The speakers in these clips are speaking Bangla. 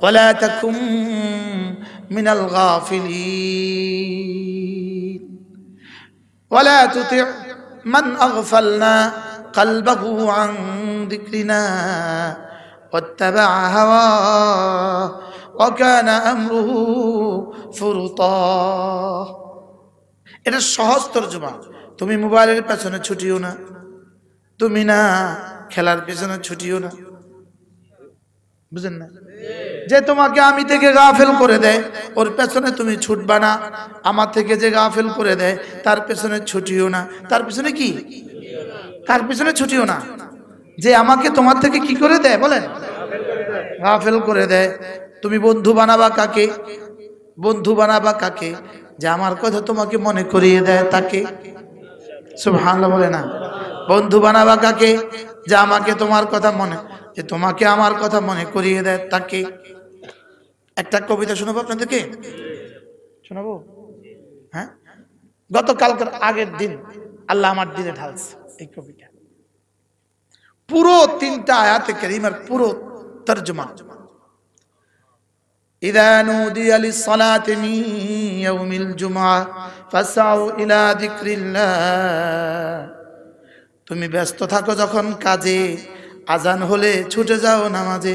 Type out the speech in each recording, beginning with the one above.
ওয়ালা তাকুম মিনাল গাফিলিন ওয়ালা তুতি মান আগফালনা কলবহু আন যিকরিনা ওয়াত্তাবা হাওয়া ওয়া কানা আমরুহু ফুরতা। এটা সহজ তরজমা। তুমি মোবাইলের পেছনে ছুটিও না, তুমি না খেলার পেছনে ছুটিও না। বুঝেন না? যে তোমাকে আমি থেকে গাফেল করে দেয় ওর পেছনে তুমি ছুটবা না, আমার থেকে যে গাফেল করে দেয় তার পেছনে ছুটিও না। তার পেছনে কি? তার পেছনে ছুটিও না। যে আমাকে তোমার থেকে কি করে দেয় বলেন? গাফেল করে দেয়। তুমি বন্ধু বানাবা কাকে? বন্ধু বানাবা কাকে? যে আমার কথা তোমাকে মনে করিয়ে দেয় তাকে। সুবহানাল্লাহ বলে না? বন্ধু বানাবা কাকে? যে আমাকে তোমার কথা মনে, যে তোমাকে আমার কথা মনে করিয়ে দেয় তাকে। একটা কবিতা শোনাবো আপনাদেরকে, শোনাবো? হ্যাঁ, গতকালকার আগের দিন আল্লাহ আমার দিলে ঢালছে এই কবিতা। পুরো 3টা আয়াতে কারিমার পুরো তরজমা। ইযা নুদিয়া লিস-সালাতি মিন ইয়াউমিল জুমআহ ফাসআউ ইলা যিকরিল্লাহ। তুমি ব্যস্ত থাকো যখন কাজে, আজান হলে ছুটে যাও নামাজে।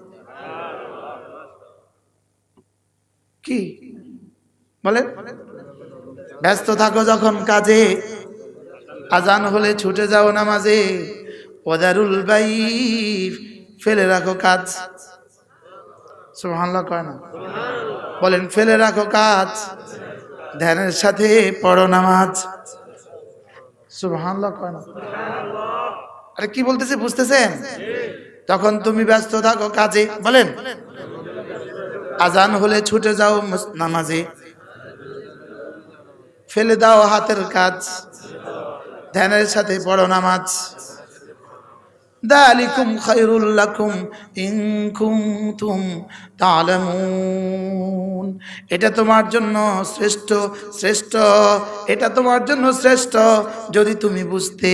কি বলে? ব্যস্ত থাকো যখন কাজে, আজান হলে ছুটে যাও নামাজে। ওয়াদারুল বাই, ফেলে রাখো কাজ। সুবহানাল্লাহ কয় না? বলেন ফেলে রাখো কাজ, ধ্যানের সাথে পড়ো নামাজ। সুবহানাল্লাহ কয় না? আরে কি বলতেছে বুঝতেছেন? তখন তুমি ব্যস্ত থাকো কাজে, বলেন আজান হলে ছুটে যাও নামাজে। ফেলে দাও হাতের কাজ, ধ্যানের সাথে পড়ো নামাজ। যালিকুম খায়রুল লাকুম ইন কুনতুম তা'লামুন। এটা তোমার জন্য শ্রেষ্ঠ, শ্রেষ্ঠ, এটা তোমার জন্য শ্রেষ্ঠ যদি তুমি বুঝতে।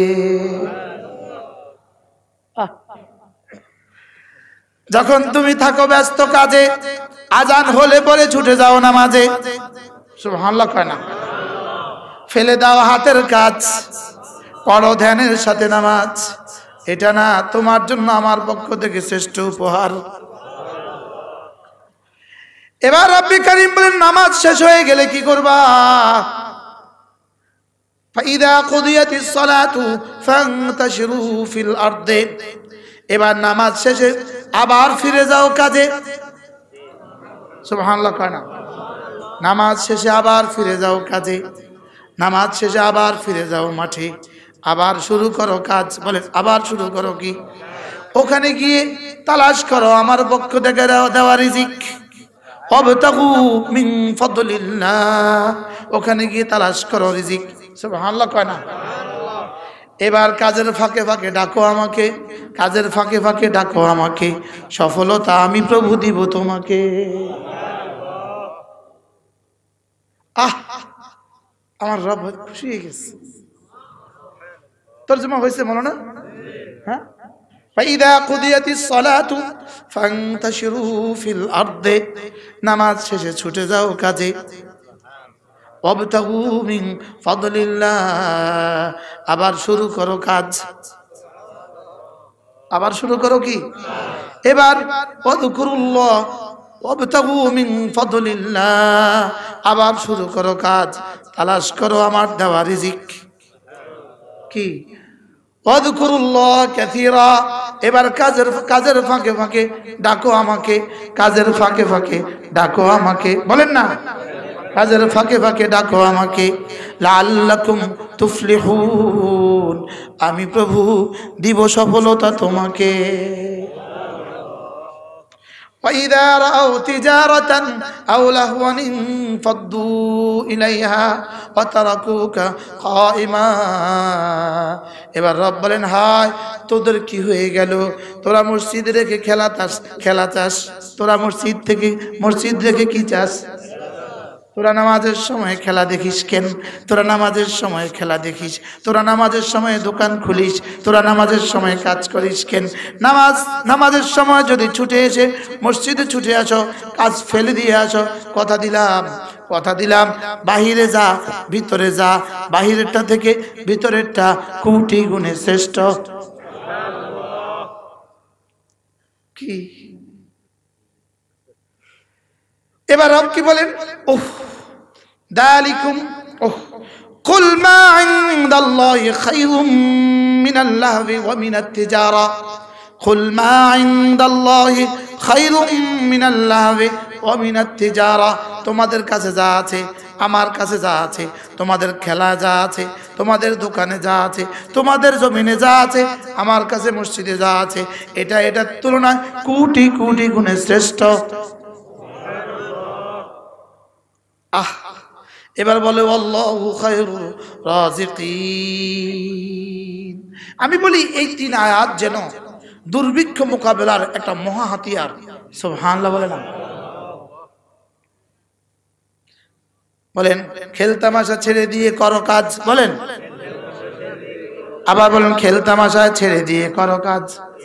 যখন তুমি থাকো ব্যস্ত কাজে, আজান হলে পরে ছুটে যাও নামাজে। সুবহানাল্লাহ কয় না? ফেলে দাও হাতের কাজ, পড়ো ধ্যানের সাথে নামাজ। এটা না তোমার জন্য আমার পক্ষ থেকে শ্রেষ্ঠ উপহার। এবার রব্বি কারীম বলেন নামাজ শেষ হয়ে গেলে কি করবা? ফাইদা কুদিয়াতিস সালাতু ফান্তাশিরু ফিল আরদি। এবার নামাজ শেষে আবার ফিরে যাও কাজে। সুবহানাল্লাহ কয় না? নামাজ শেষে আবার ফিরে যাও কাজে, নামাজ শেষে আবার ফিরে যাও মাঠে, আবার শুরু করো কাজ। বলে আবার শুরু করো কি? ওখানে গিয়ে তালাশ করো আমার পক্ষ থেকে দেওয়া রিজিক। ওয়াবতাগু মিন ফাদলিল্লাহ, ওখানে গিয়ে তালাশ করো রিজিক। সুবহানাল্লাহ কয় না? এবার কাজের ফাঁকে ফাঁকে ডাকো আমাকে, কাজের ফাঁকে ফাঁকে ডাকো আমাকে, সফলতা আমি প্রভু দিব তোমাকে। আহ, আমার রব খুশি হয়ে গেছে। তরজমা হয়েছে বলো না? হ্যাঁ, ফাইদা কুদিয়াতিস সালাতু ফান্তাশিরু ফিল আরদি। নামাজ শেষে ছুটে যাও কাজে। ওয়াবতাগু মিন ফাদলিল্লাহ, আবার শুরু করো কাজ। আবার শুরু করো কি? এবার ওয়াযকুরুল্লাহ ওয়াবতাগু মিন ফাদলিল্লাহ, আবার শুরু করো কাজ, তালাশ করো আমার দেওয়া রিজিক। কি? ওয়াযকুরুল্লাহ কাসীরা, এবার কাজের ফাঁকে ফাঁকে ডাকো আমাকে, কাজের ফাঁকে ফাঁকে ডাকো আমাকে। বলেন না? কাজের ফাঁকে ফাঁকে ডাকো আমাকে। লাআল্লাকুম তুফলিহুন, আমি প্রভু দিব সফলতা তোমাকে। وَإِذَا رَأَوْا تِجَارَةً أَوْ لَهْوًا انفَضُّوا إِلَيْهَا وَتَرَكُوكَ قَائِمًا। এবার রব বলেন হায় তোদের কি হয়ে গেল? তোরা মসজিদ রেখে খেলা চাস, তোরা মসজিদ রেখে কি চাস? তোরা নামাজের সময় খেলা দেখিস কেন? তোরা নামাজের সময় খেলা দেখিস, তোরা নামাজের সময় দোকান খুলিস, তোরা নামাজের সময় কাজ করিস কেন? নামাজের সময় যদি ছুটে এসে মসজিদে ছুটে আসো, কাজ ফেলে দিয়ে আসো, কথা দিলাম বাহিরে যা ভিতরে যা, বাহিরেরটা থেকে ভিতরেরটা কোটি গুণে শ্রেষ্ঠ। কি এবার রব কি বলেন? ওহ দালিকুম ওহ কুল মা ইনদাল্লাহি খায়রুম মিনাল লাহবি ওয়া মিনাত তিজারা, কুল মা ইনদাল্লাহি খায়রুম মিনাল লাহবি ওয়া মিনাত তিজারা। তোমাদের কাছে যা আছে, আমার কাছে যা আছে, তোমাদের খেলা যা আছে, তোমাদের দোকানে যা আছে, তোমাদের জমিনে যা আছে, আমার কাছে মসজিদে যা আছে, এটার তুলনায় কোটি কোটি গুণে শ্রেষ্ঠ। এবার বলে আল্লাহু খায়রুর রাজিকিন। আমি বলি এই 3 আয়াত যেন দুর্ভিক্ষ মোকাবেলার একটা মহা হাতিয়ার। সুবহানাল্লাহ বলেন না? বলেন খেলতামাশা ছেড়ে দিয়ে করো কাজ। বলেন আবার বলেন খেলতামাশা ছেড়ে দিয়ে করো কাজ।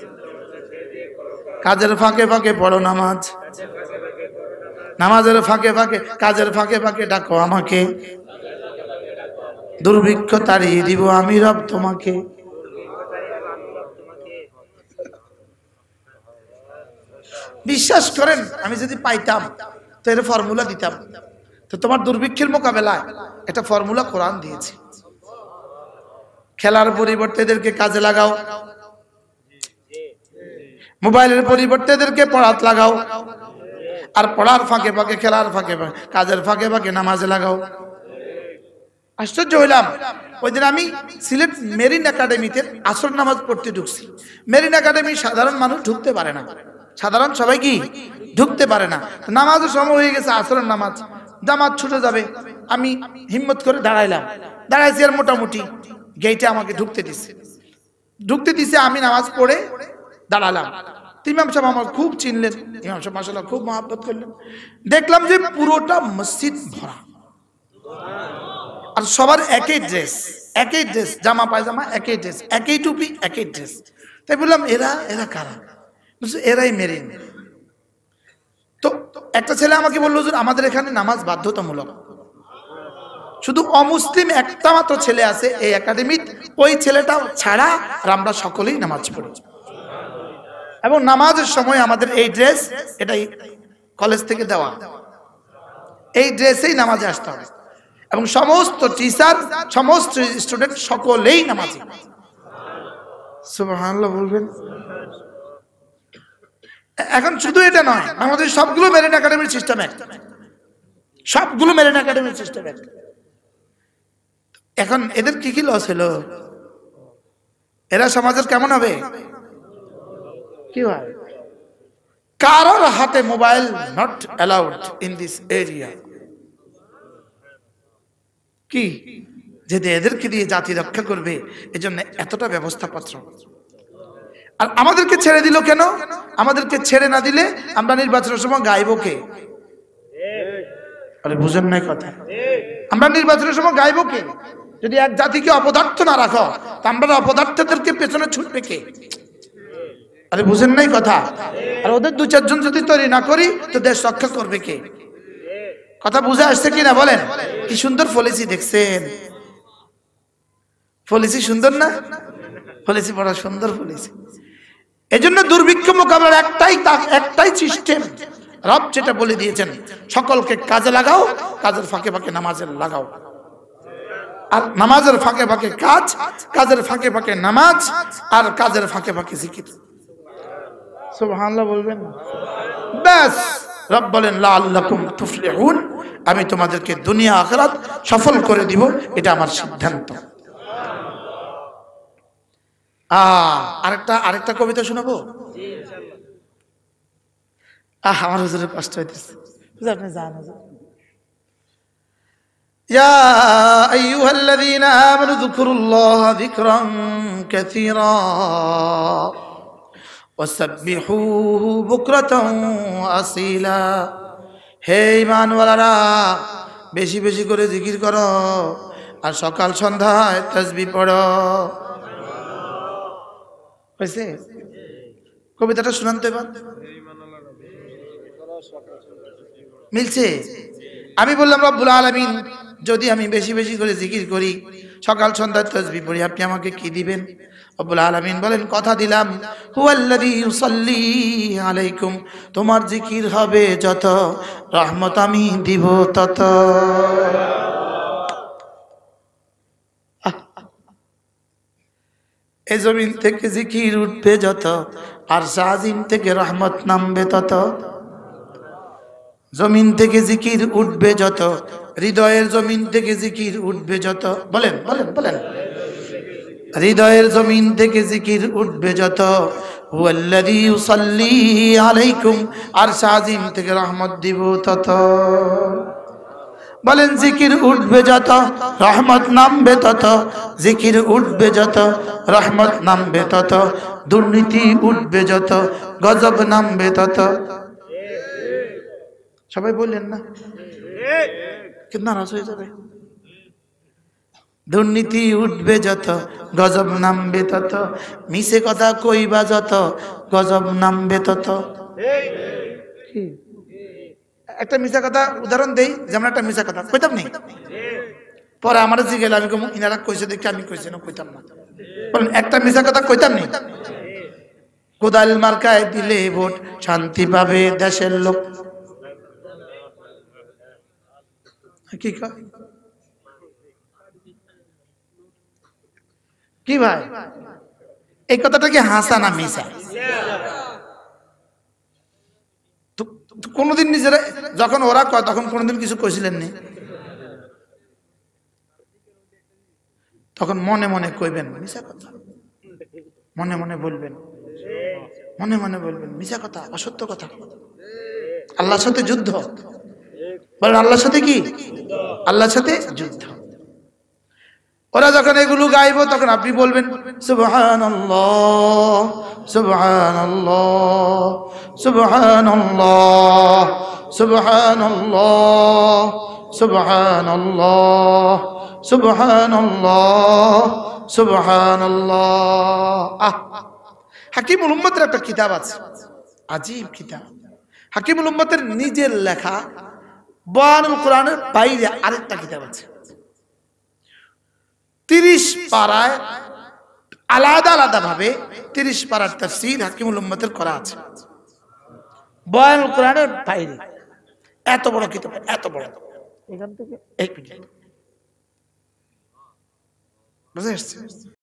কাজের ফাঁকে ফাঁকে পড়ো নামাজ, নামাজের ফাঁকে ফাঁকে কাজের ফাঁকে ফাঁকে ডাকো আমাকে, দুর্ভিক্ষ তাড়িয়ে দিব আমি রব তোমাকে। বিশ্বাস করেন আমি যদি পাইতাম তো এর ফর্মুলা দিতাম। তো তোমার দুর্ভিক্ষের মোকাবেলায় একটা ফর্মুলা কোরআন দিয়েছে। খেলার পরিবর্তে এদেরকে কাজে লাগাও, মোবাইলের পরিবর্তে এদেরকে পড়াতে লাগাও, আর পড়ার ফাঁকে ফাঁকে খেলার ফাঁকে ফাঁকে কাজের ফাঁকে ফাঁকে নামাজে লাগাও। আশ্চর্য হইলাম, ওই দিন আমি সিলেট মেরিন একাডেমিতে আসর নামাজ পড়তে ঢুকছি। মেরিন একাডেমি সাধারণ মানুষ ঢুকতে পারে না, সাধারণ সবাই কি ঢুকতে পারে না। নামাজের সময় হয়ে গেছে, আসরের নামাজ, জামাত ছুটে যাবে। আমি হিম্মত করে দাঁড়াইছি আর মোটামুটি গেটে আমাকে ঢুকতে দিছে। আমি নামাজ পড়ে দাঁড়ালাম। ইমাম সাহেব আমার খুব চিনলেন, ইমাম সাহেব মাশাআল্লাহ খুব মহব্বত করলেন। দেখলাম যে পুরোটা মসজিদ ভরা, আর সবার একই ড্রেস, জামা পায়জামা একই ড্রেস, একই টুপি একই ড্রেস। তাই বললাম এরা কারা? এরাই মেরিন। তো একটা ছেলে আমাকে বললো যে আমাদের এখানে নামাজ বাধ্যতামূলক, শুধু অমুসলিম একটা মাত্র ছেলে আছে এই একাডেমিতে, ওই ছেলেটা ছাড়া আর আমরা সকলেই নামাজ পড়ি। এবং নামাজের সময় আমাদের এই ড্রেস, এটাই কলেজ থেকে দেওয়া, এই ড্রেসেই নামাজে আসতে হবে। এবং সমস্ত টিচার, সমস্ত স্টুডেন্ট সকলেই নামাজি। সুবহানাল্লাহ বলবেন। এখন শুধু এটা নয়, আমাদের সবগুলো মেরিন একাডেমির সিস্টেম এক, সবগুলো মেরিন একাডেমির সিস্টেম এক। এখন এদের কি লস হলো? এরা সমাজের কেমন হবে? কি হয়? কারোর হাতে mobile not allowed in this area. কি যদি এদেরকে দিয়ে জাতি রক্ষা করবে, এজন্য এতটা ব্যবস্থাপত্র। আর আমাদেরকে ছেড়ে দিল কেন? আমাদেরকে ছেড়ে না দিলে আমরা নির্বাচনের সময় গাইবো কে? আরে বুঝেন নাই কথা? আমরা নির্বাচনের সময় গাইবো কে? যদি এক জাতিকে অপদার্থ না রাখো, তা আমরা অপদার্থদেরকে পেছনে ছুটবে কে? আরে বুঝেন নাই কথা? আর ওদের 2-4 জন যদি তৈরি না করি তো দেশ রক্ষা করবে কে? কথা বুঝে আসছে কিনা বলেন? কি সুন্দর পলিসি দেখছেন? পলিসি সুন্দর না? পলিসি বড় সুন্দর পলিসি। এজন্য দুর্ভিক্ষ মোকাবেলার একটাই সিস্টেম। রব যেটা বলে দিয়েছেন, সকলকে কাজে লাগাও, কাজের ফাঁকে ফাঁকে নামাজে লাগাও। আর নামাজের ফাঁকে ফাঁকে কাজ, কাজের ফাঁকে ফাঁকে নামাজ, আর কাজের ফাঁকে ফাঁকে জিকির। সুবহানাল্লাহ বলবেন না? ব্যাস রব বলেন লাআল্লাকুম তুফলিহুন, আমি তোমাদেরকে দুনিয়া আখিরাত সফল করে দিব, এটা আমার সিদ্ধান্ত। আরেকটা কবিতা শোনাবো। আমার হুজুরের কষ্ট হইতেছে, আপনি জানেন। ইয়া আইয়ুহাল্লাযীনা আমানু যকুরুল্লাহা যিকরান কাসীরা ওয়াসাব্বিহুহু বুকরাতান ওয়া আসীলা। হে ঈমানওয়ালারা, বেশি বেশি করে জিকির করো আর সকাল সন্ধ্যায় তাসবিহ পড়ো। হয়েছে? কবিতাটা শুনান তো এবার। মিলছে? আমি বললাম রব্বুল আলামিন যদি আমি বেশি বেশি করে জিকির করি, সকাল সন্ধ্যা তাসবিহ পড়ি, আপনি আমাকে কি দিবেন? রব্বুল আলামিন বলেন, কথা দিলাম, হুয়াল্লাযী ইউসাল্লি আলাইকুম, তোমার জিকির হবে যত, রহমত আমি দিব তত। এই জমিন থেকে জিকির উঠবে যত, আর আজিম থেকে রহমত নামবে তত। জমিন থেকে জিকির উঠবে যত, হৃদয়ের জমিন থেকে জিকির উঠবে যত। বলেন বলেন বলেন। হৃদয়ের জমিন থেকে জিকির উঠবে যত, হুয়াল্লাযী ইউসাল্লি আলাইকুম, আর আজিম থেকে রহমত দিব তত। বলেন জিকির উঠবে যত, রহমত নামবে তত। জিকির উঠবে যত, রহমত নামবে তত। দুর্নীতি উঠবে যত, গজব নামবে তত। সবাই বললেন না? কিন্তু নারাজ হয়ে যাবে। দুর্নীতি উঠবে যত, গজব নামবে তত। মিছে কথা কইবা যত, গজব নামবে তত। একটা মিছা কথা উদাহরণ দেই, যেমন একটা মিছা কথা কইতাম নেই, পরে আমার জিগেল, আমি কম ইনারা কইছে দেখে আমি কইছি না, কইতাম না। বলেন একটা মিছা কথা কইতাম নেই। কোদাল মার্কায় দিলে ভোট, শান্তি পাবে দেশের লোক। কি কয়? কি ভাই, এই কথাটা কি হাসা না মিছা? কোনদিন নিজেরা যখন ওরা কয় তখন কোনদিন কিছু কইছিলেন নি? তখন মনে মনে কইবেন মিছা কথা, মনে মনে বলবেন, মনে মনে বলবেন মিছা কথা, অসত্য কথা। আল্লাহর সাথে যুদ্ধ। বলেন আল্লাহর সাথে কি? আল্লাহর সাথে যুদ্ধ। ওরা যখন এগুলো গাইবো তখন আপনি বলবেন সুবহানাল্লাহ সুবহানাল্লাহ সুবহানাল্লাহ সুবহানাল্লাহ সুবহানাল্লাহ সুবহানাল্লাহ সুবহানাল্লাহ। হাকিমুল উম্মতের একটা কিতাব আছে, আজীব কিতাব। হাকিমুল উম্মতের নিজের লেখা বয়ানুল কোরআনের বাইরে আরেকটা কিতাব আছে, 30 পারায় আলাদা আলাদা ভাবে 30 পারার তাফসীর হাকিমুল উম্মতের করা আছে বয়ানুল কোরআনের বাইরে। এত বড় কিতাব, এত বড়। এখান থেকে এক মিনিট বুঝে আসছে?